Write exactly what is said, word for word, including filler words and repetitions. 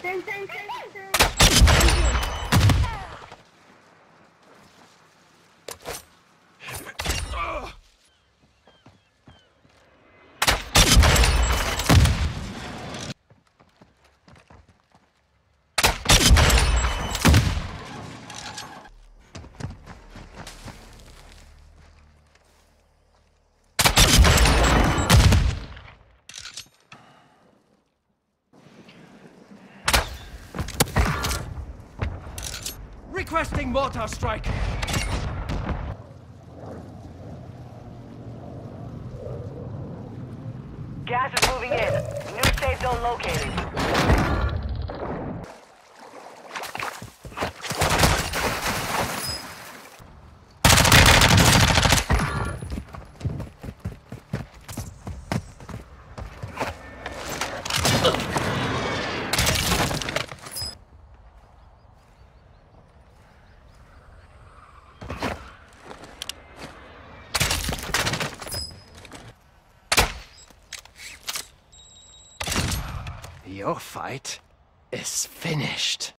Same, same, same, same. Requesting mortar strike! Gas is moving in. New safe zone located. Your fight is finished.